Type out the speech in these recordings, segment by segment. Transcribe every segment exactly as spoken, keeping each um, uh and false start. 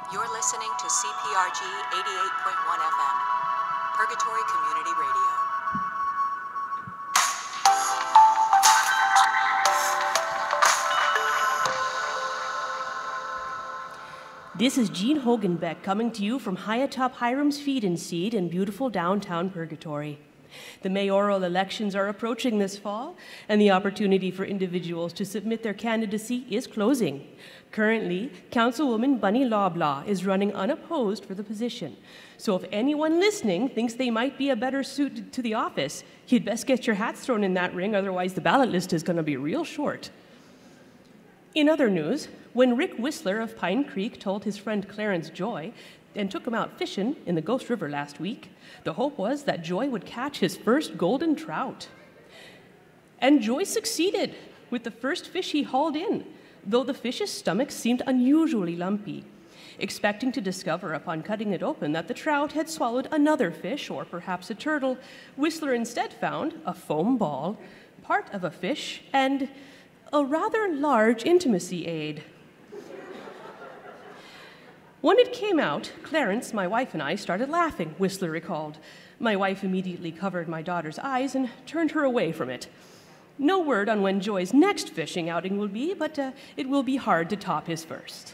You're listening to C P R G eighty-eight point one F M, Purgatory Community Radio. This is Jean Hogenbeck coming to you from high atop Hiram's Feed and Seed in beautiful downtown Purgatory. The mayoral elections are approaching this fall, and the opportunity for individuals to submit their candidacy is closing. Currently, Councilwoman Bunny Loblaw is running unopposed for the position. So if anyone listening thinks they might be a better suited to the office, you'd best get your hats thrown in that ring, otherwise the ballot list is going to be real short. In other news, when Rick Whistler of Pine Creek told his friend Clarence Joy and took him out fishing in the Ghost River last week, the hope was that Joy would catch his first golden trout. And Joy succeeded with the first fish he hauled in, though the fish's stomach seemed unusually lumpy. Expecting to discover upon cutting it open that the trout had swallowed another fish, or perhaps a turtle, Whistler instead found a foam ball, part of a fish, and a rather large intimacy aid. When it came out, Clarence, my wife, and I started laughing, Whistler recalled. My wife immediately covered my daughter's eyes and turned her away from it. No word on when Joy's next fishing outing will be, but uh, it will be hard to top his first.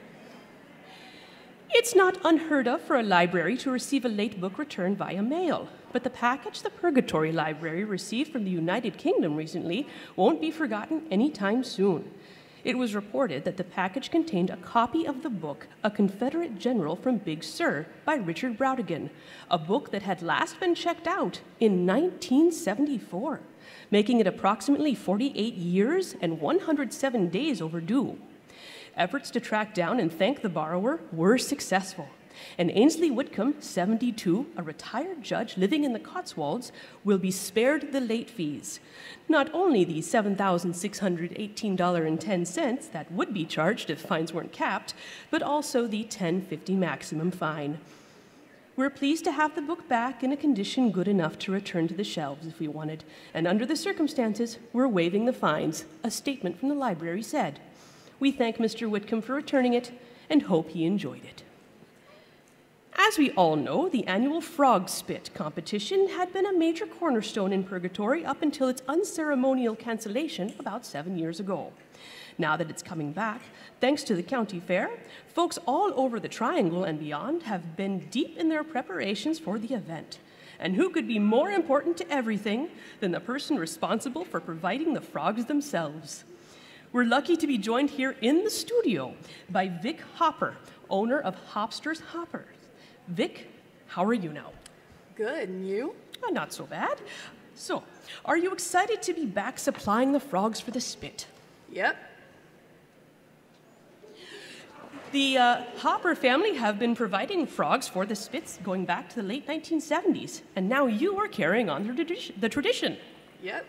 It's not unheard of for a library to receive a late book return via mail, but the package the Purgatory Library received from the United Kingdom recently won't be forgotten anytime soon. It was reported that the package contained a copy of the book A Confederate General from Big Sur by Richard Brautigan, a book that had last been checked out in nineteen seventy-four, making it approximately forty-eight years and one hundred seven days overdue. Efforts to track down and thank the borrower were successful, and Ainsley Whitcomb, seventy-two, a retired judge living in the Cotswolds, will be spared the late fees. Not only the seven thousand six hundred eighteen dollars and ten cents that would be charged if fines weren't capped, but also the ten dollars and fifty cents maximum fine. We're pleased to have the book back in a condition good enough to return to the shelves if we wanted, and under the circumstances, we're waiving the fines, a statement from the library said. We thank Mister Whitcomb for returning it and hope he enjoyed it. As we all know, the annual frog spit competition had been a major cornerstone in Purgatory up until its unceremonial cancellation about seven years ago. Now that it's coming back, thanks to the county fair, folks all over the Triangle and beyond have been deep in their preparations for the event. And who could be more important to everything than the person responsible for providing the frogs themselves? We're lucky to be joined here in the studio by Vic Hopper, owner of Hopster's Hoppers. Vic, how are you now? Good, and you? Oh, not so bad. So, are you excited to be back supplying the frogs for the spit? Yep. The uh, Hopper family have been providing frogs for the spits going back to the late nineteen seventies, and now you are carrying on the, tradi- the tradition. Yep.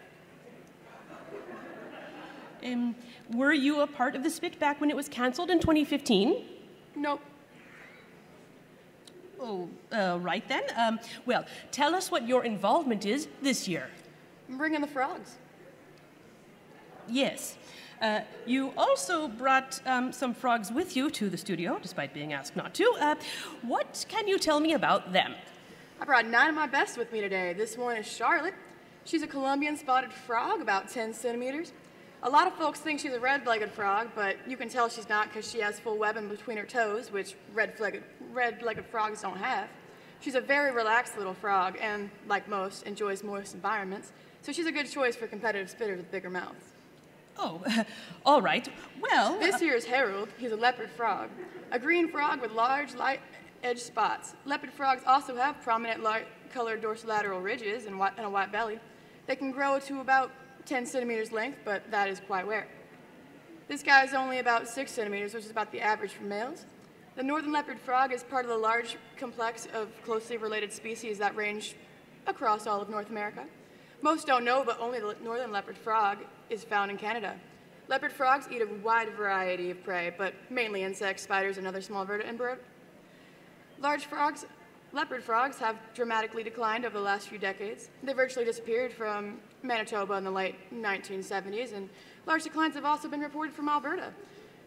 Um, were you a part of the spit back when it was canceled in twenty fifteen? Nope. Oh, uh, right then. Um, well, tell us what your involvement is this year. I'm bringing the frogs. Yes. Uh, you also brought um, some frogs with you to the studio, despite being asked not to. Uh, what can you tell me about them? I brought nine of my best with me today. This one is Charlotte. She's a Colombian spotted frog, about ten centimeters. A lot of folks think she's a red-legged frog, but you can tell she's not because she has full webbing between her toes, which red-legged red-legged frogs don't have. She's a very relaxed little frog and, like most, enjoys moist environments, so she's a good choice for competitive spitters with bigger mouths. Oh, all right. Well... This uh, here is Harold. He's a leopard frog, a green frog with large, light-edged spots. Leopard frogs also have prominent light-colored dorsolateral ridges and, white, and a white belly. They can grow to about ten centimeters length, but that is quite rare. This guy is only about six centimeters, which is about the average for males. The northern leopard frog is part of the large complex of closely related species that range across all of North America. Most don't know, but only the northern leopard frog is found in Canada. Leopard frogs eat a wide variety of prey, but mainly insects, spiders, and other small vertebrates. Large frogs, leopard frogs have dramatically declined over the last few decades. They virtually disappeared from Manitoba in the late nineteen seventies, and large declines have also been reported from Alberta.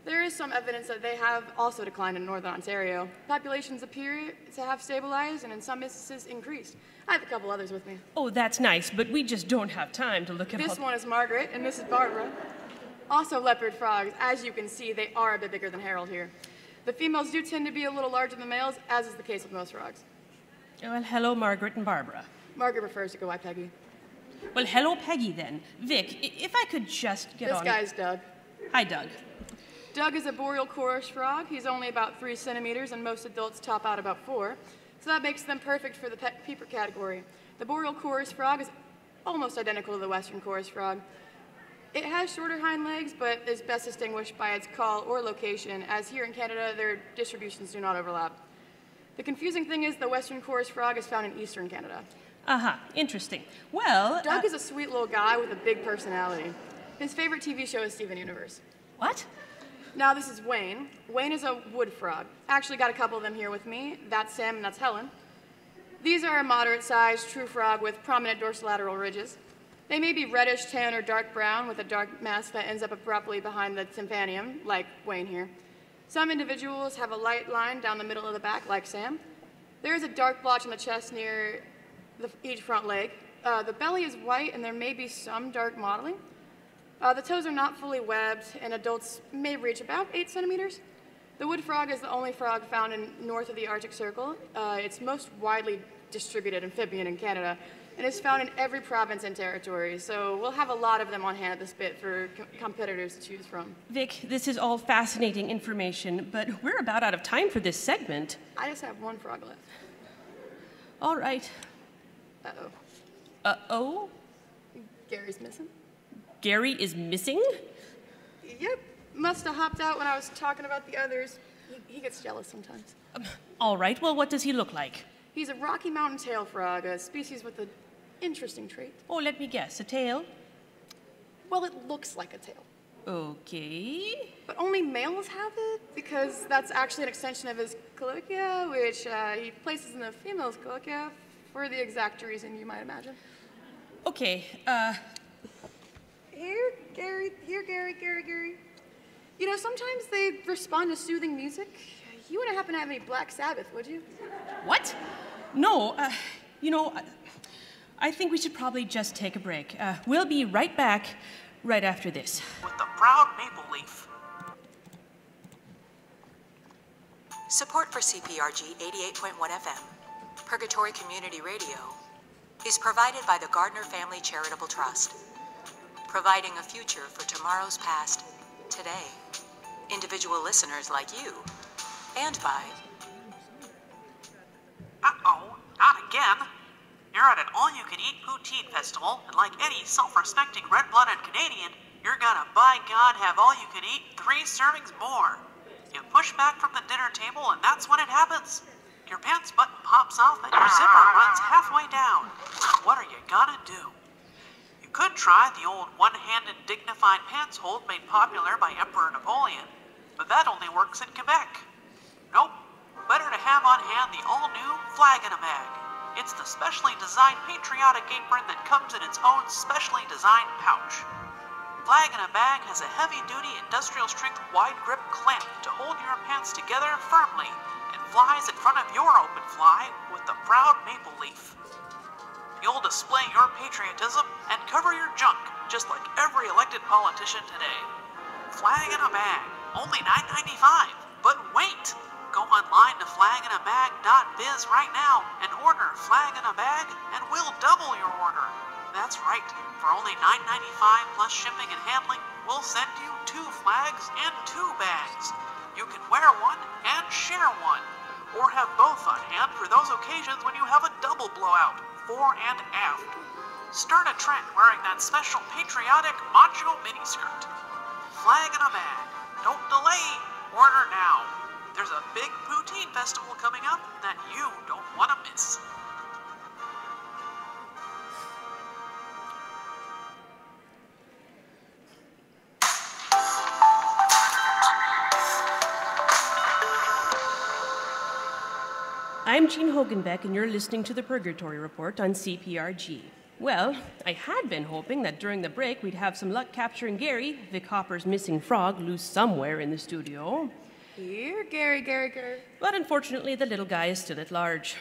There is some evidence that they have also declined in northern Ontario. Populations appear to have stabilized and in some instances increased. I have a couple others with me. Oh, that's nice, but we just don't have time to look at This all... one is Margaret and this is Barbara. Also leopard frogs. As you can see, they are a bit bigger than Harold here. The females do tend to be a little larger than the males, as is the case with most frogs. Well, hello, Margaret and Barbara. Margaret prefers to go by Peggy. Well, hello, Peggy, then. Vic, if I could just get This on... This guy's Doug. Hi, Doug. Doug is a boreal chorus frog. He's only about three centimeters, and most adults top out about four. So that makes them perfect for the pet peeper category. The boreal chorus frog is almost identical to the western chorus frog. It has shorter hind legs, but is best distinguished by its call or location, as here in Canada, their distributions do not overlap. The confusing thing is the western chorus frog is found in eastern Canada. Uh-huh, interesting. Well, Doug uh, is a sweet little guy with a big personality. His favorite T V show is Steven Universe. What? Now this is Wayne. Wayne is a wood frog. Actually got a couple of them here with me. That's Sam and that's Helen. These are a moderate-sized true frog with prominent dorsolateral ridges. They may be reddish, tan, or dark brown with a dark mask that ends up abruptly behind the tympanum, like Wayne here. Some individuals have a light line down the middle of the back, like Sam. There is a dark blotch on the chest near the, each front leg. Uh, the belly is white, and there may be some dark mottling. Uh, the toes are not fully webbed, and adults may reach about eight centimeters. The wood frog is the only frog found in north of the Arctic Circle. Uh, it's most widely distributed amphibian in Canada, and is found in every province and territory. So we'll have a lot of them on hand at this bit for com competitors to choose from. Vic, this is all fascinating information, but we're about out of time for this segment. I just have one frog left. All right. Uh-oh. Uh-oh? Gary's missing. Gary is missing? Yep. Must have hopped out when I was talking about the others. He, he gets jealous sometimes. Um, all right. Well, what does he look like? He's a Rocky Mountain tail frog, a species with an interesting trait. Oh, let me guess. A tail? Well, it looks like a tail. Okay. But only males have it, because that's actually an extension of his cloacia, which uh, he places in the female's cloacia for the exact reason you might imagine. Okay, uh... Here, Gary, here, Gary, Gary, Gary. You know, sometimes they respond to soothing music. You wouldn't happen to have any Black Sabbath, would you? What? No, uh, you know, I, I think we should probably just take a break. Uh, we'll be right back right after this. With the proud maple leaf. Support for C P R G eighty-eight point one F M, Purgatory Community Radio, is provided by the Gardner Family Charitable Trust, providing a future for tomorrow's past today. Individual listeners like you, and by... Uh-oh, not again. You're at an all-you-can-eat poutine festival, and like any self-respecting red-blooded Canadian, you're gonna, by God, have all-you-can-eat three servings more. You push back from the dinner table, and that's when it happens. Your pants button pops off, and your zipper runs halfway down. What are you gonna do? You could try the old one-handed dignified pants hold made popular by Emperor Napoleon, but that only works in Quebec. Nope, better to have on hand the all-new flag in a bag. It's the specially designed patriotic apron that comes in its own specially designed pouch. Flag in a bag has a heavy-duty industrial-strength wide-grip clamp to hold your pants together firmly and flies in front of your open fly with the proud maple leaf. You'll display your patriotism and cover your junk just like every elected politician today. Flag in a bag, only nine ninety-five. But wait! Go online to flag in a bag dot biz right now and order Flag in a Bag, and we'll double your order. That's right, for only nine ninety-five plus shipping and handling, we'll send you two flags and two bags. You can wear one and share one, or have both on hand for those occasions when you have a double blowout, fore and aft. Start a trend wearing that special patriotic macho miniskirt. Flag in a bag. Don't delay. Order now. There's a big poutine festival coming up that you don't want to miss. I'm Jean Hogenbeck, and you're listening to the Purgatory Report on C P R G. Well, I had been hoping that during the break we'd have some luck capturing Gary, Vic Hopper's missing frog, loose somewhere in the studio. Here, Gary, Gary, Gary. But unfortunately, the little guy is still at large.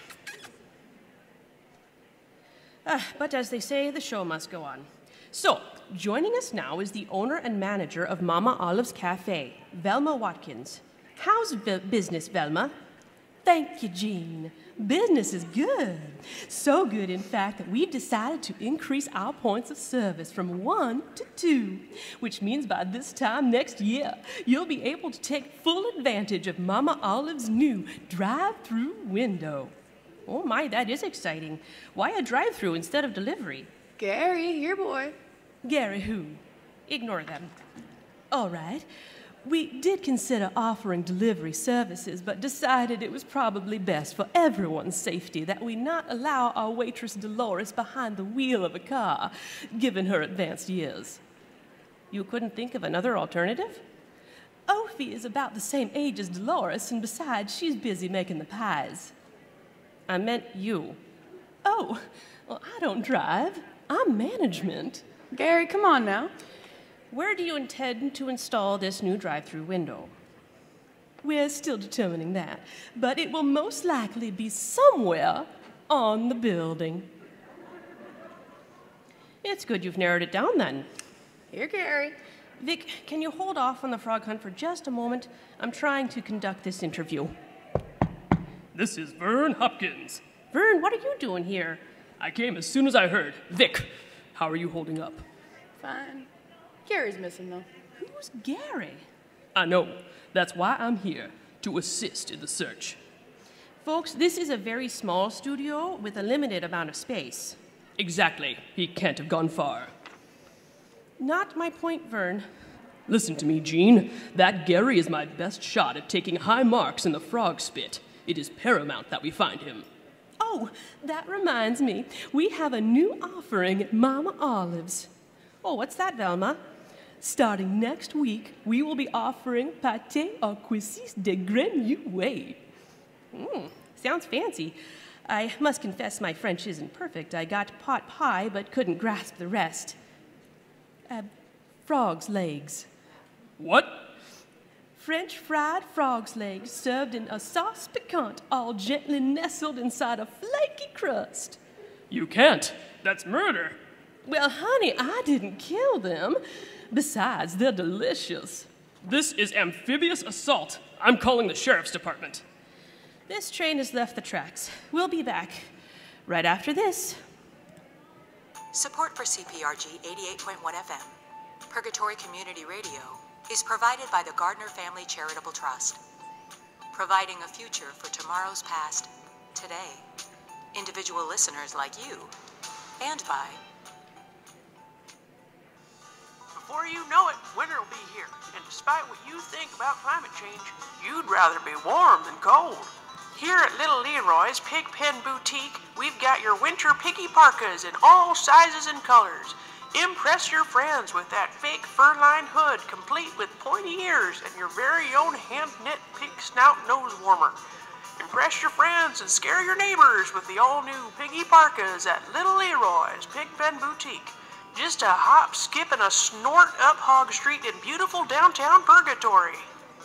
Ah, but as they say, the show must go on. So, joining us now is the owner and manager of Mama Olive's Cafe, Velma Watkins. How's v- business, Velma? Thank you, Jean. Business is good. So good, in fact, that we've decided to increase our points of service from one to two, which means by this time next year, you'll be able to take full advantage of Mama Olive's new drive-through window. Oh my, that is exciting. Why a drive-through instead of delivery? Gary, here, boy. Gary who? Ignore them. All right. We did consider offering delivery services, but decided it was probably best for everyone's safety that we not allow our waitress Dolores behind the wheel of a car, given her advanced years. You couldn't think of another alternative? Ophi is about the same age as Dolores, and besides, she's busy making the pies. I meant you. Oh, well, I don't drive. I'm management. Gary, come on now. Where do you intend to install this new drive-through window? We're still determining that, but it will most likely be somewhere on the building. It's good you've narrowed it down then. Here, Gary. Vic, can you hold off on the frog hunt for just a moment? I'm trying to conduct this interview. This is Vern Hopkins. Vern, what are you doing here? I came as soon as I heard. Vic, how are you holding up? Fine. Gary's missing, though. Who's Gary? I know. That's why I'm here, to assist in the search. Folks, this is a very small studio with a limited amount of space. Exactly. He can't have gone far. Not my point, Vern. Listen to me, Jean. That Gary is my best shot at taking high marks in the frog spit. It is paramount that we find him. Oh, that reminds me. We have a new offering at Mama Olive's. Oh, what's that, Velma? Starting next week, we will be offering pâté au cuisses de grenouille. Mm, sounds fancy. I must confess my French isn't perfect. I got pot pie, but couldn't grasp the rest. Uh, frog's legs. What? French fried frog's legs served in a sauce piquante, all gently nestled inside a flaky crust. You can't. That's murder. Well, honey, I didn't kill them. Besides, they're delicious. This is amphibious assault. I'm calling the sheriff's department. This train has left the tracks. We'll be back right after this. Support for C P R G eighty-eight point one F M, Purgatory Community Radio, is provided by the Gardner Family Charitable Trust, providing a future for tomorrow's past today. Individual listeners like you, and by... Before you know it, winter will be here, and despite what you think about climate change, you'd rather be warm than cold. Here at Little Leroy's Pig Pen Boutique, we've got your winter piggy parkas in all sizes and colors. Impress your friends with that fake fur-lined hood, complete with pointy ears and your very own hand-knit pig snout nose warmer. Impress your friends and scare your neighbors with the all-new piggy parkas at Little Leroy's Pig Pen Boutique. Just a hop, skip, and a snort up Hog Street in beautiful downtown Purgatory.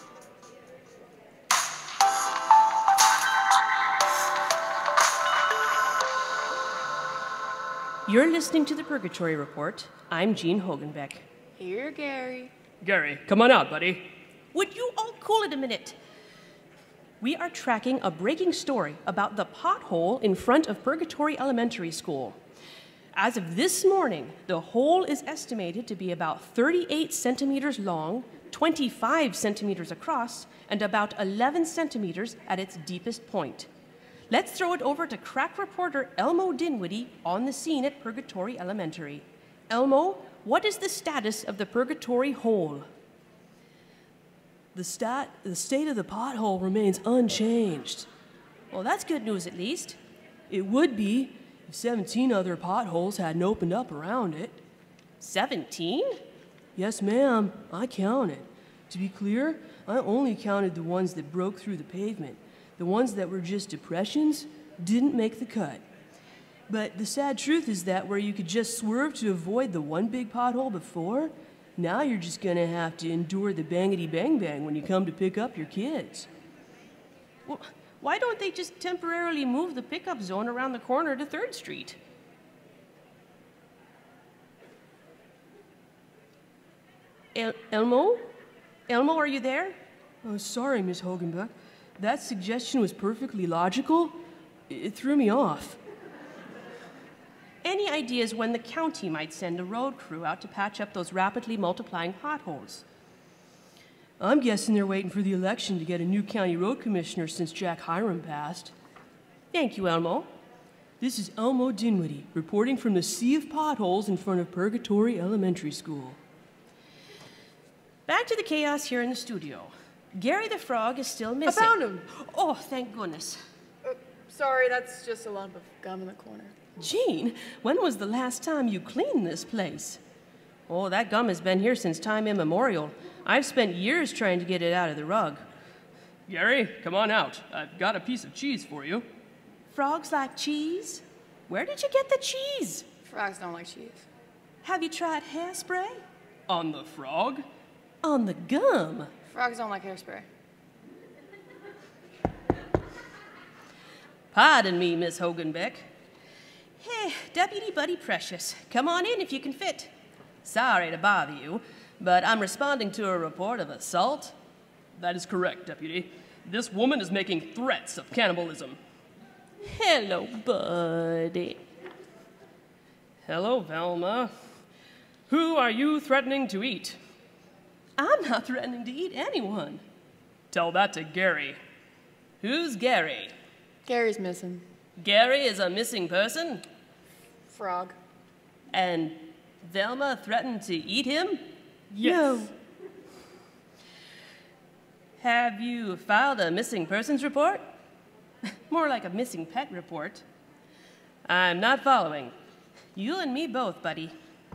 You're listening to the Purgatory Report. I'm Jean Hogenbeck. Here, Gary. Gary, come on out, buddy. Would you all cool it a minute? We are tracking a breaking story about the pothole in front of Purgatory Elementary School. As of this morning, the hole is estimated to be about thirty-eight centimeters long, twenty-five centimeters across, and about eleven centimeters at its deepest point. Let's throw it over to crack reporter Elmo Dinwiddie on the scene at Purgatory Elementary. Elmo, what is the status of the Purgatory hole? The, stat, the state of the pothole remains unchanged. Well, that's good news at least. It would be if seventeen other potholes hadn't opened up around it. seventeen? Yes, ma'am, I counted. To be clear, I only counted the ones that broke through the pavement. The ones that were just depressions didn't make the cut. But the sad truth is that where you could just swerve to avoid the one big pothole before, now you're just gonna have to endure the bangity bang bang when you come to pick up your kids. Well, why don't they just temporarily move the pickup zone around the corner to third street? El Elmo? Elmo, are you there? Oh, sorry, Miss Hogenbeck. That suggestion was perfectly logical. It threw me off. Any ideas when the county might send a road crew out to patch up those rapidly multiplying potholes? I'm guessing they're waiting for the election to get a new county road commissioner since Jack Hiram passed. Thank you, Elmo. This is Elmo Dinwiddie, reporting from the sea of potholes in front of Purgatory Elementary School. Back to the chaos here in the studio. Gary the Frog is still missing. I found him! Oh, thank goodness. Uh, sorry, that's just a lump of gum in the corner. Jean, when was the last time you cleaned this place? Oh, that gum has been here since time immemorial. I've spent years trying to get it out of the rug. Gary, come on out. I've got a piece of cheese for you. Frogs like cheese? Where did you get the cheese? Frogs don't like cheese. Have you tried hairspray? On the frog? On the gum? Frogs don't like hairspray. Pardon me, Miss Hogenbeck. Hey, Deputy Buddy Precious, come on in if you can fit. Sorry to bother you, but I'm responding to a report of assault. That is correct, Deputy. This woman is making threats of cannibalism. Hello, Buddy. Hello, Velma. Who are you threatening to eat? I'm not threatening to eat anyone. Tell that to Gary. Who's Gary? Gary's missing. Gary is a missing person? Frog. And Velma threatened to eat him? Yes. No. Have you filed a missing persons report? More like a missing pet report. I'm not following. You and me both, buddy.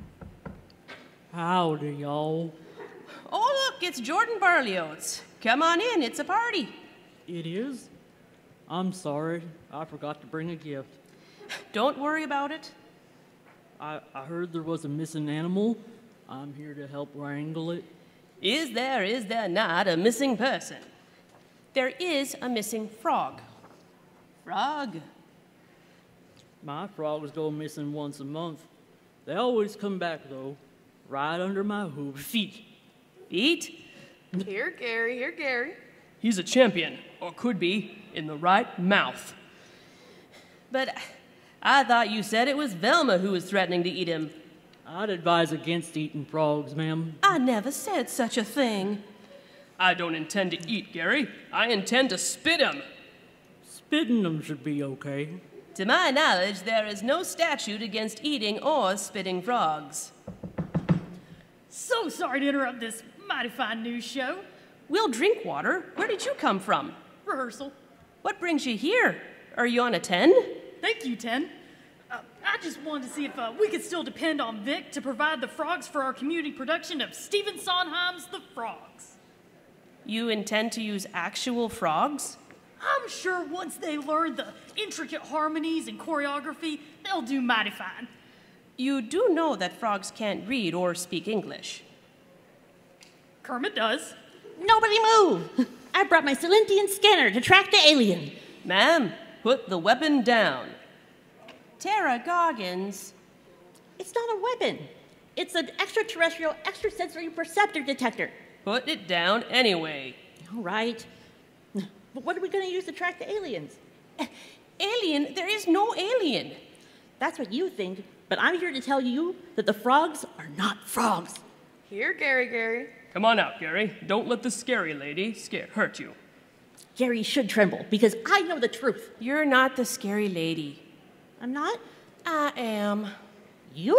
Howdy, y'all. Oh, look, it's Jordan Barley-Oats. Come on in, it's a party. It is? I'm sorry. I forgot to bring a gift. Don't worry about it. I, I heard there was a missing animal. I'm here to help wrangle it. Is there, is there not a missing person? There is a missing frog. Frog? My frogs go missing once a month. They always come back, though, right under my hoof feet. Feet? Here, Gary, here, Gary. He's a champion, or could be, in the right mouth. But I thought you said it was Velma who was threatening to eat him. I'd advise against eating frogs, ma'am. I never said such a thing. I don't intend to eat Gary. I intend to spit him. Spitting them should be okay. To my knowledge, there is no statute against eating or spitting frogs. So sorry to interrupt this mighty fine news show. Will Drinkwater, where did you come from? Rehearsal. What brings you here? Are you on a ten? Thank you, Ten. Uh, I just wanted to see if uh, we could still depend on Vic to provide the frogs for our community production of Stephen Sondheim's The Frogs. You intend to use actual frogs? I'm sure once they learn the intricate harmonies and choreography, they'll do mighty fine. You do know that frogs can't read or speak English. Kermit does. Nobody move! I brought my Celentian scanner to track the alien. Ma'am, put the weapon down. Tara Goggins. It's not a weapon. It's an extraterrestrial extrasensory perceptor detector. Put it down anyway. All right. But what are we going to use to track the aliens? Alien? There is no alien. That's what you think, but I'm here to tell you that the frogs are not frogs. Here, Gary, Gary. Come on out, Gary. Don't let the scary lady scare hurt you. Gary should tremble, because I know the truth. You're not the scary lady. I'm not? I am. You're?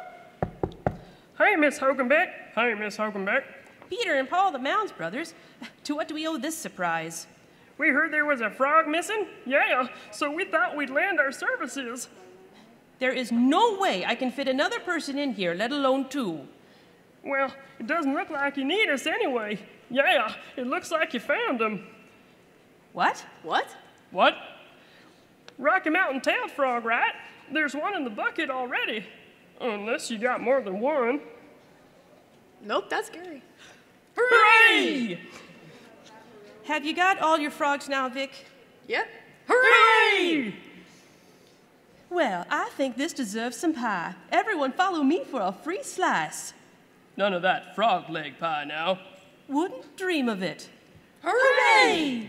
Hi, Miss Hogenbeck. Hi, Miss Hogenbeck. Peter and Paul, the Mounds brothers. To what do we owe this surprise? We heard there was a frog missing? Yeah, so we thought we'd lend our services. There is no way I can fit another person in here, let alone two. Well, it doesn't look like you need us anyway. Yeah, it looks like you found them. What? What? What? Rocky Mountain tailed frog, right? there's one in the bucket already. Unless you got more than one. Nope, that's scary. Hooray! Have you got all your frogs now, Vic? Yep. Hooray! Well, I think this deserves some pie. Everyone follow me for a free slice. None of that frog leg pie now. Wouldn't dream of it. Hooray!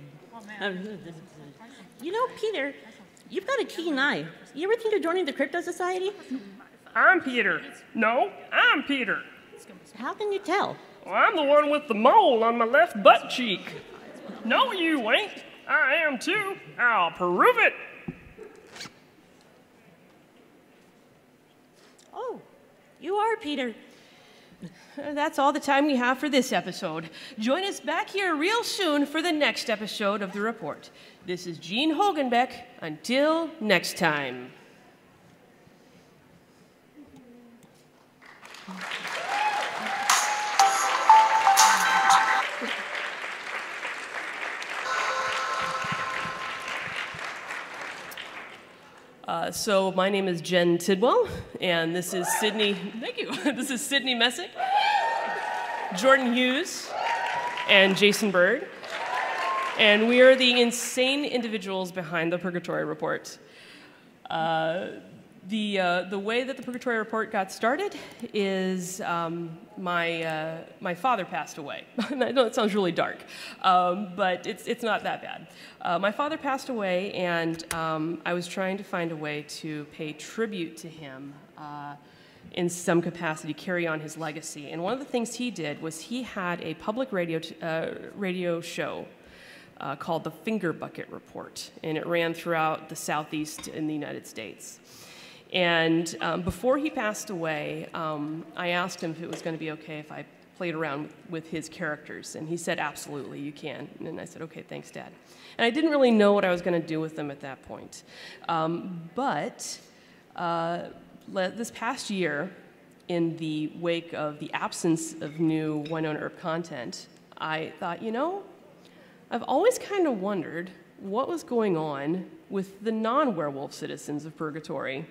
You know, Peter, you've got a keen eye. You ever think of joining the Crypto Society? I'm Peter. No, I'm Peter. How can you tell? Well, I'm the one with the mole on my left butt cheek. No, you ain't. I am too. I'll prove it. Oh, you are Peter. That's all the time we have for this episode. Join us back here real soon for the next episode of The Report. This is Jean Hogenbeck. Until next time. Uh, so my name is Jen Tidwell, and this is Sydney. Thank you. This is Sydney Messick, Jordan Hughes, and Jason Byrd, and we are the insane individuals behind the Purgatory Report. Uh, the uh, the way that the Purgatory Report got started is um, my uh, my father passed away. I know it sounds really dark, um, but it's it's not that bad. Uh, my father passed away, and um, I was trying to find a way to pay tribute to him uh, in some capacity, carry on his legacy. And one of the things he did was he had a public radio t uh, radio show uh, called the Finger Bucket Report, and it ran throughout the Southeast in the United States. And um, before he passed away, um, I asked him if it was going to be okay if I played around with his characters, and he said, absolutely, you can. And I said, okay, thanks, Dad. And I didn't really know what I was going to do with them at that point. Um, but uh, this past year, in the wake of the absence of new Winona Earp content, I thought, you know, I've always kind of wondered what was going on with the non-werewolf citizens of Purgatory.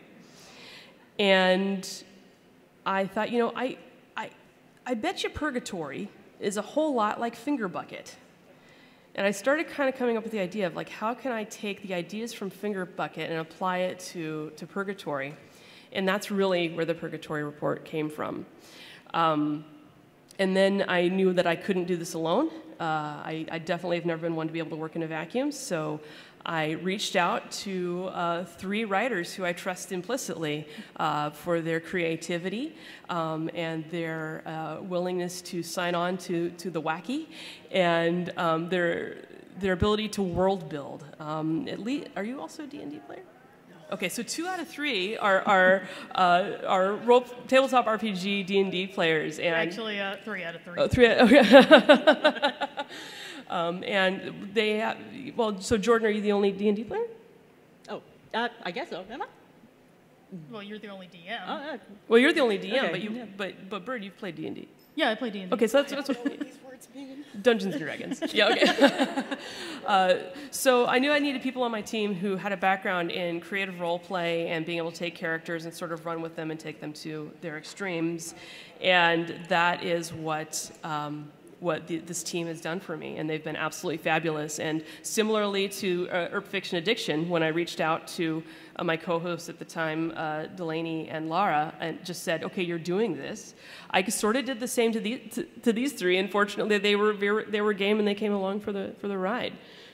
And I thought, you know, I, I, I bet you Purgatory is a whole lot like Finger Bucket. And I started kind of coming up with the idea of, like, how can I take the ideas from Finger Bucket and apply it to, to Purgatory? And that's really where the Purgatory Report came from. Um, and then I knew that I couldn't do this alone. Uh, I, I definitely have never been one to be able to work in a vacuum, so I reached out to uh, three writers who I trust implicitly uh, for their creativity um, and their uh, willingness to sign on to, to the wacky, and um, their, their ability to world build. Um, at least, are you also a D and D player? Okay, so two out of three are are uh, are role, tabletop R P G D and D players, and actually uh, three out of three. Oh, three. Okay. um, and they have, well. So Jordan, are you the only D and D player? Oh, uh, I guess so. Am I? Well, you're the only D M. Oh, uh, well, you're the only D M, okay. but you but but Byrd, you've played D and D. Yeah, I play D and D. Okay, so that's, that's what these words mean. Dungeons and Dragons. Yeah, okay. uh, so I knew I needed people on my team who had a background in creative role play and being able to take characters and sort of run with them and take them to their extremes, and that is what. Um, what the, this team has done for me, and they've been absolutely fabulous. And similarly to uh, Earp Fiction Addiction, when I reached out to uh, my co-hosts at the time, uh, Delaney and Lara, and just said, okay, you're doing this, I sort of did the same to, the, to, to these three, and fortunately they were, they were game and they came along for the, for the ride.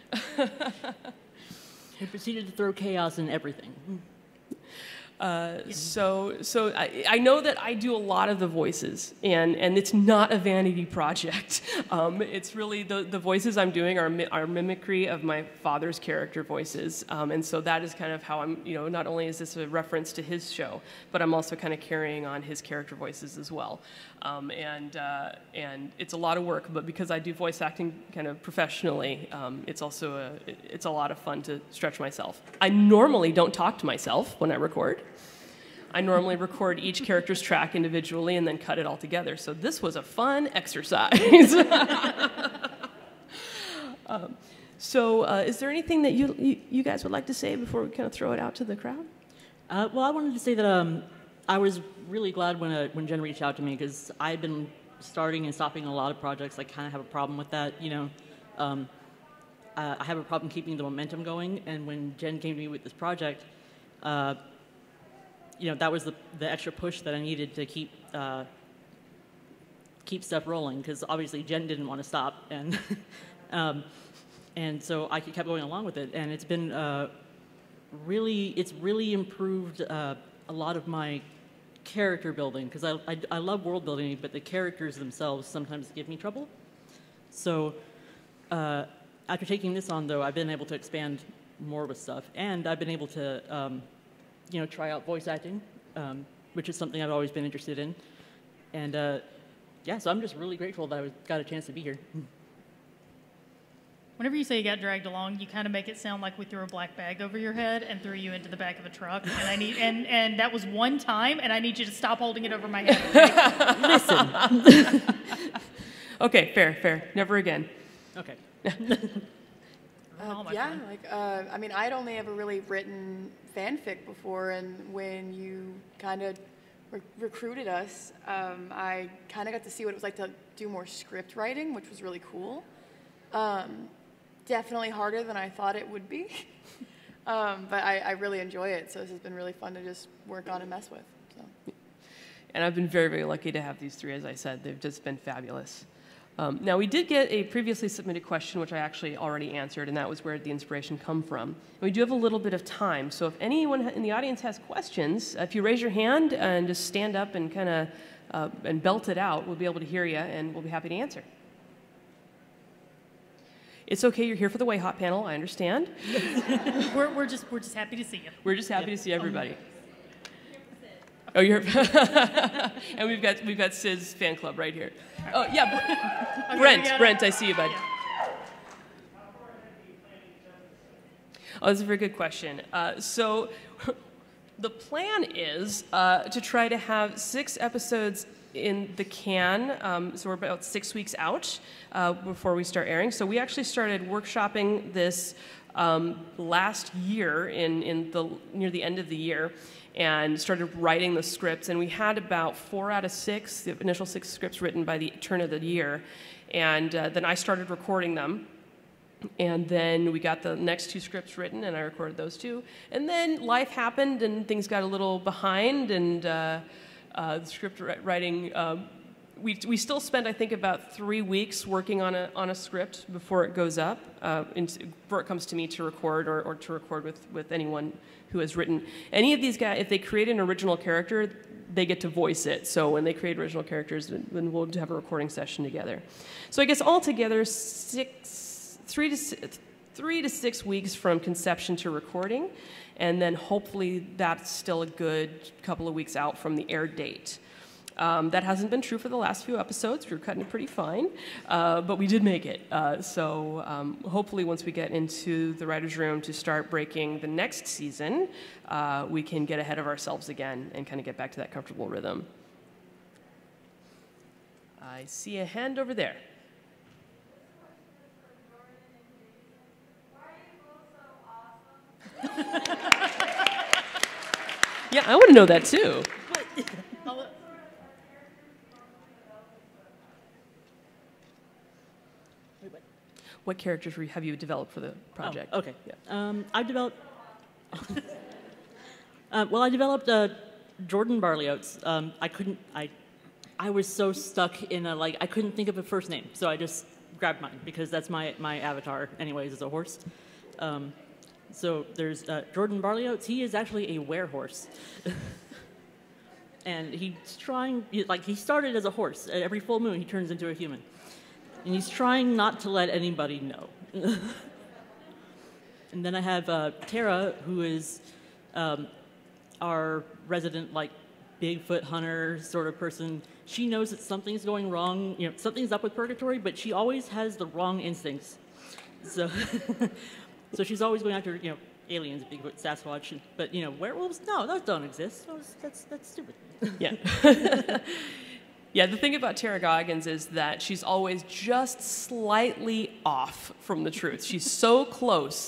He proceeded to throw chaos in everything. Uh, so so I, I know that I do a lot of the voices, and, and it's not a vanity project. Um, it's really the, the voices I'm doing are, mi are mimicry of my father's character voices, um, and so that is kind of how I'm, you know, not only is this a reference to his show, but I'm also kind of carrying on his character voices as well. Um, and, uh, and it's a lot of work, but because I do voice acting kind of professionally, um, it's also a, it's a lot of fun to stretch myself. I normally don't talk to myself when I record. I normally record each character's track individually and then cut it all together. So this was a fun exercise. um, so uh, is there anything that you, you, you guys would like to say before we kind of throw it out to the crowd? Uh, well, I wanted to say that um, I was really glad when uh, when Jen reached out to me, because I've been starting and stopping a lot of projects. I kind of have a problem with that, you know. Um, uh, I have a problem keeping the momentum going, and when Jen came to me with this project, uh, you know, that was the, the extra push that I needed to keep uh, keep stuff rolling, because obviously Jen didn't want to stop, and um, and so I kept going along with it, and it's been uh, really, it's really improved uh, a lot of my character building, because I, I, I love world building, but the characters themselves sometimes give me trouble. So uh, after taking this on, though, I've been able to expand more with stuff, and I've been able to um, you know, try out voice acting, um, which is something I've always been interested in. And uh, yeah, so I'm just really grateful that I was, got a chance to be here. Whenever you say you got dragged along, you kind of make it sound like we threw a black bag over your head and threw you into the back of a truck. And I need, and, and that was one time, and I need you to stop holding it over my head. Listen. Okay, fair, fair. Never again. Okay. Uh, yeah, like, uh, I mean, I'd only ever really written fanfic before, and when you kind of re recruited us, um, I kind of got to see what it was like to do more script writing, which was really cool. Um, definitely harder than I thought it would be, um, but I, I really enjoy it, so this has been really fun to just work on and mess with. So. And I've been very, very lucky to have these three, as I said. They've just been fabulous. Um, now, we did get a previously submitted question, which I actually already answered, and that was where did the inspiration come from. And we do have a little bit of time, so if anyone in the audience has questions, if you raise your hand and just stand up and kind of uh, and belt it out, we'll be able to hear you, and we'll be happy to answer. It's okay, you're here for the Way Hot panel, I understand. we're, we're, just, we're just happy to see you. We're just happy yeah. to see everybody. Um, Oh, you're, and we've got we've got Sid's fan club right here. Oh yeah, Br Brent, okay, Brent, I see you, bud. Yeah. Oh, that's a very good question. Uh, so, the plan is uh, to try to have six episodes in the can. Um, so we're about six weeks out uh, before we start airing. So we actually started workshopping this um, last year in in the near the end of the year, and started writing the scripts, and we had about four out of six, the initial six scripts written by the turn of the year, and uh, then I started recording them, and then we got the next two scripts written, and I recorded those two, and then life happened, and things got a little behind, and uh, uh, the script writing, uh, we, we still spend, I think, about three weeks working on a, on a script before it goes up, uh, into, before it comes to me to record, or, or to record with, with anyone who has written. Any of these guys, if they create an original character, they get to voice it. So when they create original characters, then we'll have a recording session together. So I guess altogether, six, three to three to six weeks from conception to recording, and then hopefully that's still a good couple of weeks out from the air date. Um, that hasn't been true for the last few episodes. We were cutting it pretty fine, uh, but we did make it. Uh, so um, hopefully once we get into the writer's room to start breaking the next season, uh, we can get ahead of ourselves again and kind of get back to that comfortable rhythm. I see a hand over there. Yeah, I want to know that too. What characters have you developed for the project? Oh, okay. Yeah. Um, I developed. uh, well, I developed uh, Jordan Barley Oats. Um, I couldn't. I, I was so stuck in a like. I couldn't think of a first name, so I just grabbed mine because that's my my avatar, anyways, is a horse. Um, so there's uh, Jordan Barley Oats. He is actually a werehorse. And he's trying. Like he started as a horse. At every full moon, he turns into a human. And he's trying not to let anybody know. And then I have uh, Tara, who is um, our resident, like, Bigfoot hunter sort of person. She knows that something's going wrong, you know, something's up with Purgatory, but she always has the wrong instincts. So, so she's always going after, you know, aliens, Bigfoot, Sasquatch, but, you know, werewolves? No, those don't exist. Those, that's, that's stupid. Yeah. Yeah, the thing about Tara Goggins is that she's always just slightly off from the truth. She's so close,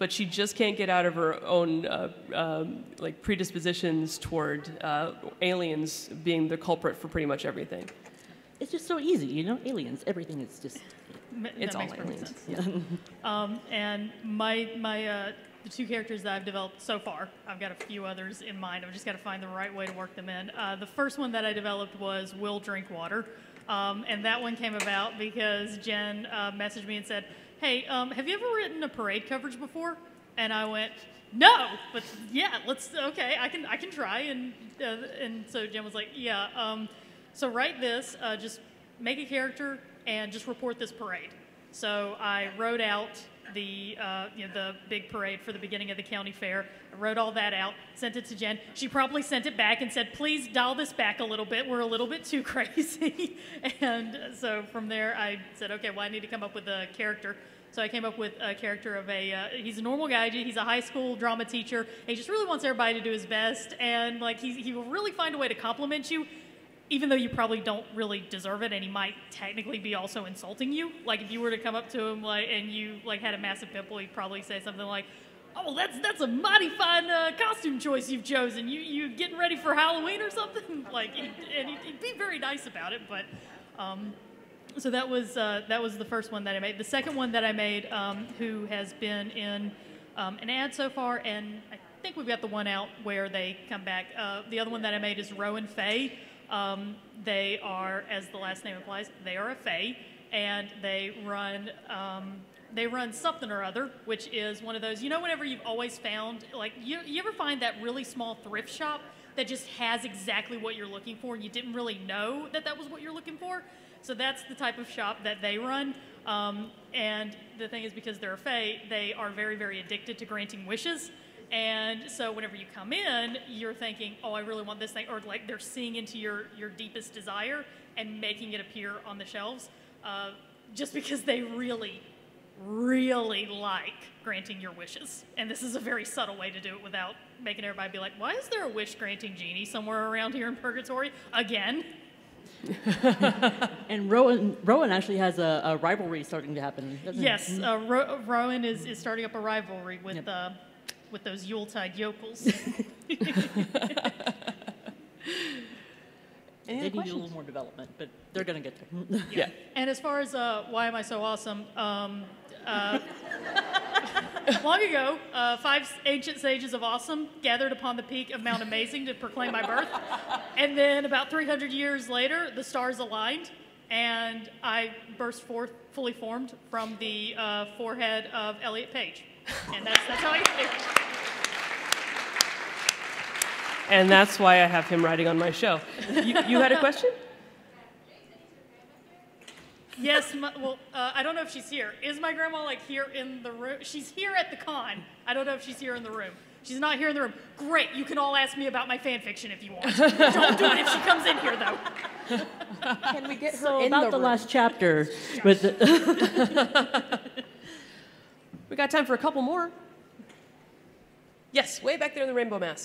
but she just can't get out of her own uh, um, like predispositions toward uh, aliens being the culprit for pretty much everything. It's just so easy, you know? Aliens, everything is just... It's that all makes aliens. perfect sense. Yeah. um, and my, my uh, the two characters that I've developed so far, I've got a few others in mind. I've just got to find the right way to work them in. Uh, the first one that I developed was Will Drink Water. Um, and that one came about because Jen uh, messaged me and said, hey, um, have you ever written a parade coverage before? And I went, no, but yeah, let's, okay, I can I can try. And, uh, and so Jen was like, yeah, um, so write this, uh, just make a character and just report this parade. So I wrote out the, uh, you know, the big parade for the beginning of the county fair. I wrote all that out, sent it to Jen. She promptly sent it back and said, please dial this back a little bit. We're a little bit too crazy. And so from there, I said, okay, well, I need to come up with a character. So I came up with a character of a, uh, he's a normal guy, he's a high school drama teacher. He just really wants everybody to do his best. And like, he, he will really find a way to compliment you, even though you probably don't really deserve it, and he might technically be also insulting you. Like if you were to come up to him like and you like had a massive pimple, he'd probably say something like, "Oh, that's that's a mighty fine uh, costume choice you've chosen. You you getting ready for Halloween or something?" Like, he'd, and he'd, he'd be very nice about it. But um, so that was uh, that was the first one that I made. The second one that I made, um, who has been in um, an ad so far, and I think we've got the one out where they come back. Uh, the other one that I made is Rowan Faye. Um, they are, as the last name implies, they are a fae, and they run um, they run something or other, which is one of those, you know, whenever you've always found, like, you, you ever find that really small thrift shop that just has exactly what you're looking for, and you didn't really know that that was what you're looking for? So that's the type of shop that they run. Um, and the thing is, because they're a fae, they are very, very addicted to granting wishes. And so whenever you come in, you're thinking, oh, I really want this thing, or like they're seeing into your, your deepest desire and making it appear on the shelves, uh, just because they really, really like granting your wishes. And this is a very subtle way to do it without making everybody be like, why is there a wish-granting genie somewhere around here in Purgatory again? And Rowan, Rowan actually has a, a rivalry starting to happen, doesn't Yes, it? uh, Ro Rowan is, is starting up a rivalry with... Yep. Uh, with those Yuletide yokels. They need a questions? little more development, but they're going to get there. Yeah. And as far as uh, why am I so awesome, um, uh, long ago, uh, five ancient sages of awesome gathered upon the peak of Mount Amazing to proclaim my birth. And then about three hundred years later, the stars aligned, and I burst forth fully formed from the uh, forehead of Elliot Page. And that's, that's how I get there. And that's why I have him writing on my show. You, you had a question? Yes, my, well, uh, I don't know if she's here. Is my grandma, like, here in the room? She's here at the con. I don't know if she's here in the room. She's not here in the room. Great, you can all ask me about my fan fiction if you want. Don't do it if she comes in here, though. Can we get her So in about the, the room? last chapter, with the We got time for a couple more. Yes, way back there in the rainbow mask.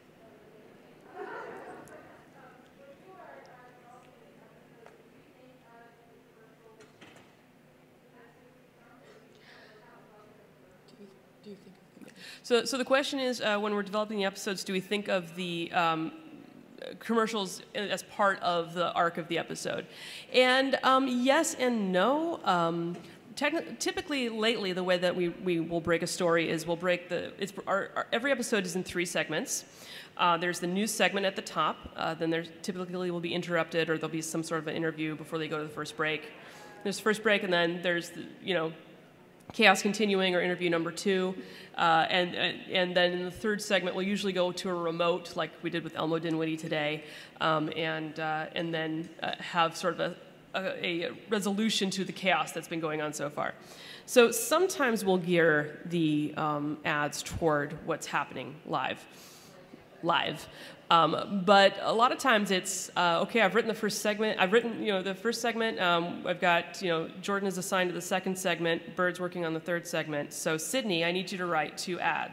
So, so the question is, uh, when we're developing the episodes, do we think of the um, commercials as part of the arc of the episode? And um, yes and no. Um, typically, lately, the way that we, we will break a story is we'll break the, it's, our, our, every episode is in three segments. Uh, there's the news segment at the top. Uh, then there's typically will be interrupted, or there'll be some sort of an interview before they go to the first break. There's the first break, and then there's, the, you know, Chaos Continuing or interview number two. Uh, and, and, and then in the third segment, we'll usually go to a remote, like we did with Elmo Dinwiddie today, um, and, uh, and then uh, have sort of a, a, a resolution to the chaos that's been going on so far. So sometimes we'll gear the um, ads toward what's happening live. live. Um, but a lot of times it's, uh, okay, I've written the first segment, I've written, you know, the first segment, um, I've got, you know, Jordan is assigned to the second segment, Byrd's working on the third segment, so Sydney, I need you to write two ads.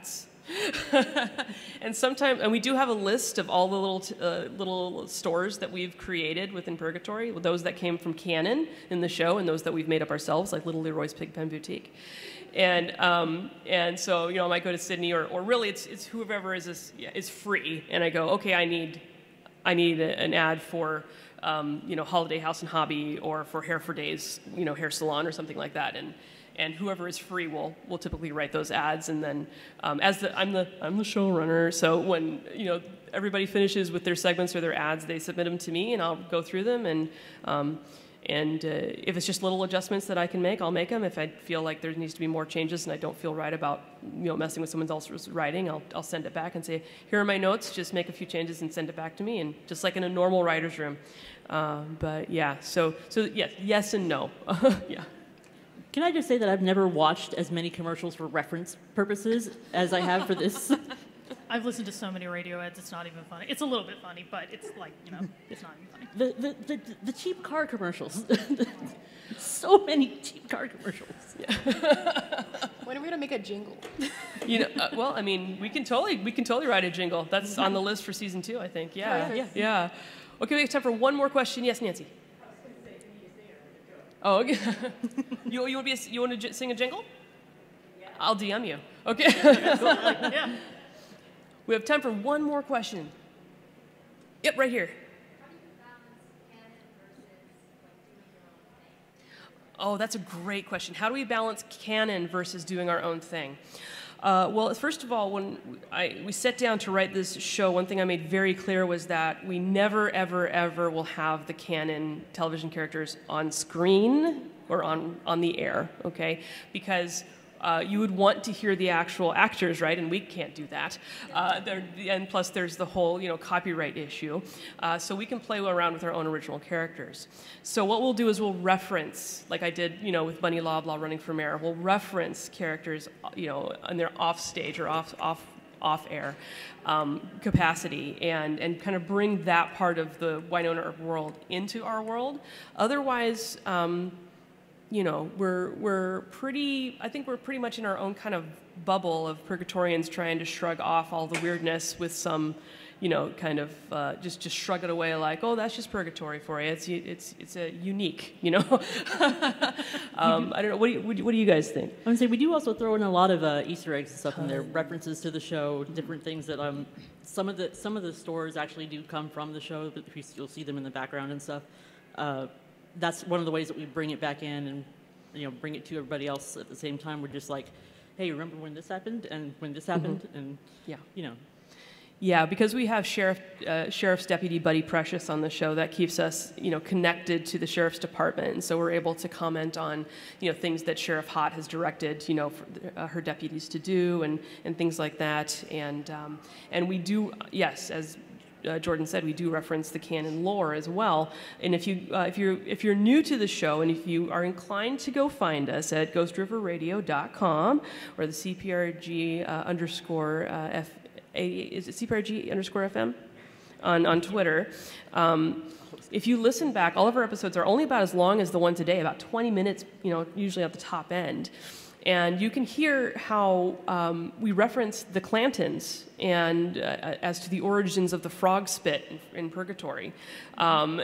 And sometimes, and we do have a list of all the little t uh, little stores that we've created within Purgatory, those that came from canon in the show, and those that we've made up ourselves, like Little Leroy's Pigpen Boutique. And um, and so you know, I might go to Sydney, or or really, it's it's whoever is this, is free, and I go, okay, I need I need a, an ad for um, you know, Holiday House and Hobby, or for Hair for Days, you know, hair salon or something like that, and. And whoever is free will will typically write those ads, and then um, as the I'm the I'm the showrunner, so when you know everybody finishes with their segments or their ads, they submit them to me, and I'll go through them, and um, and uh, if it's just little adjustments that I can make, I'll make them. If I feel like there needs to be more changes and I don't feel right about you know messing with someone else's writing, I'll I'll send it back and say, here are my notes, just make a few changes and send it back to me, and just like in a normal writer's room. Um, but yeah, so so yes, yes and no, yeah. Can I just say that I've never watched as many commercials for reference purposes as I have for this? I've listened to so many radio ads, it's not even funny. It's a little bit funny, but it's like, you know, it's not even funny. The, the, the, the cheap car commercials. So many cheap car commercials. Yeah. When are we going to make a jingle? You know, uh, well, I mean, we can totally, we can totally write a jingle. That's on the list for season two, I think. Yeah, yeah. yeah. Okay, we have time for one more question. Yes, Nancy. Oh, okay. you you want to be a, you want to sing a jingle? Yeah. I'll D M you. Okay. Yeah. We have time for one more question. Yep, right here. Oh, that's a great question. How do we balance canon versus doing our own thing? Uh, well, first of all, when I, we sat down to write this show, one thing I made very clear was that we never, ever, ever will have the canon television characters on screen or on, on the air, okay? Because uh, you would want to hear the actual actors, right? And we can't do that. Uh, there, and plus, there's the whole, you know, copyright issue. Uh, so we can play around with our own original characters. So what we'll do is we'll reference, like I did, you know, with Bunny Loblaw running for mayor. We'll reference characters, you know, on their off stage or off off off air um, capacity, and and kind of bring that part of the Winona world into our world. Otherwise. Um, You know, we're we're pretty. I think we're pretty much in our own kind of bubble of Purgatorians trying to shrug off all the weirdness with some, you know, kind of uh, just just shrug it away like, oh, that's just Purgatory for you. It's it's it's a unique, you know. um, I don't know. What do you what do you guys think? I would say we do also throw in a lot of uh, Easter eggs and stuff in there, references to the show, different things that um some of the some of the stores actually do come from the show, but you'll see them in the background and stuff. Uh, That's one of the ways that we bring it back in and, you know, bring it to everybody else at the same time. We're just like, hey, remember when this happened and when this happened, mm-hmm. and yeah, you know. Yeah, because we have Sheriff, uh, Sheriff's Deputy Buddy Precious on the show, that keeps us, you know, connected to the Sheriff's Department, and so we're able to comment on, you know, things that Sheriff Hott has directed, you know, for uh, her deputies to do, and and things like that, and um, and we do, yes, as Uh, Jordan said, we do reference the canon lore as well. And if you uh, if you're if you're new to the show and if you are inclined to go find us at ghost river radio dot com or the C P R G uh, underscore uh, F is it C P R G underscore F M on on Twitter. Um, if you listen back, all of our episodes are only about as long as the one today, about twenty minutes, you know, usually at the top end. And you can hear how um, we reference the Clantons and uh, as to the origins of the frog spit in, in Purgatory, um,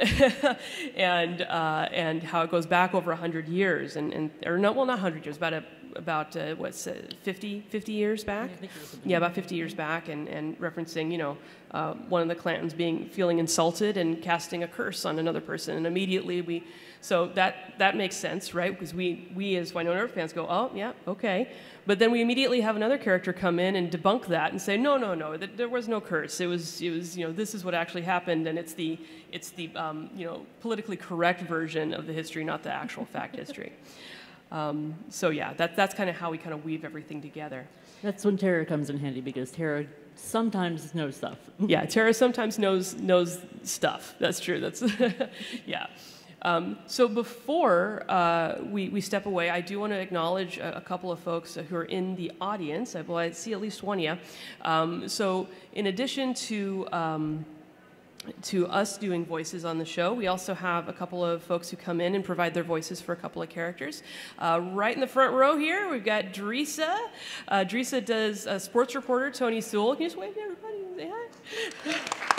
and uh, and how it goes back over a hundred years, and, and or no, well, not a hundred years, about a, about uh, what's uh, fifty, fifty years back. Yeah, yeah, about fifty years back, and, and referencing, you know, uh, one of the Clantons being feeling insulted and casting a curse on another person, and immediately we. So that, that makes sense, right? Because we, we as Winona Earp fans go, oh, yeah, okay. But then we immediately have another character come in and debunk that and say, no, no, no, th there was no curse. It was, it was, you know, this is what actually happened, and it's the, it's the, um, you know, politically correct version of the history, not the actual fact history. Um, so yeah, that, that's kind of how we kind of weave everything together. That's when Tara comes in handy, because Tara sometimes knows stuff. Yeah, Tara sometimes knows knows stuff. That's true. That's yeah. Um, so before uh, we, we step away, I do want to acknowledge a, a couple of folks who are in the audience. I, well, I see at least one of you. Um, so in addition to um, to us doing voices on the show. We also have a couple of folks who come in and provide their voices for a couple of characters. Uh, right in the front row here, we've got Drisa. Uh, Drisa does uh, sports reporter Tony Sewell. Can you just wave to everybody and say hi?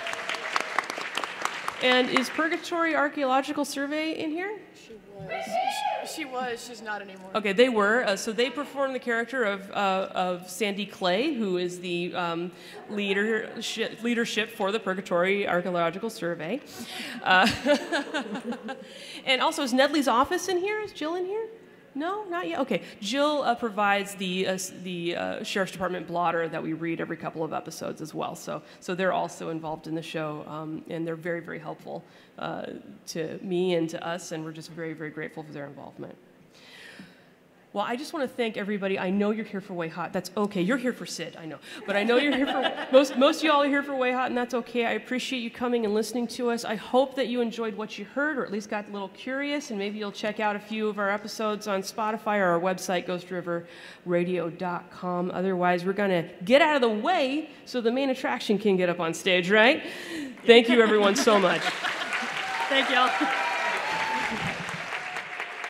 And is Purgatory Archaeological Survey in here? She was. She, she was. She's not anymore. Okay, they were. Uh, so they performed the character of, uh, of Sandy Clay, who is the um, leadership, leadership for the Purgatory Archaeological Survey. Uh, and also, is Nedley's office in here? Is Jill in here? No, not yet. Okay, Jill uh, provides the uh, the uh, Sheriff's Department blotter that we read every couple of episodes as well. So, so they're also involved in the show, um, and they're very, very helpful uh, to me and to us, and we're just very, very grateful for their involvement. Well, I just want to thank everybody. I know you're here for Way Hot. That's okay. You're here for Sid, I know. But I know you're here for, most, most of y'all are here for Way Hot, and that's okay. I appreciate you coming and listening to us. I hope that you enjoyed what you heard, or at least got a little curious, and maybe you'll check out a few of our episodes on Spotify or our website, ghost river radio dot com. Otherwise, we're going to get out of the way so the main attraction can get up on stage, right? Thank you, everyone, so much. Thank y'all.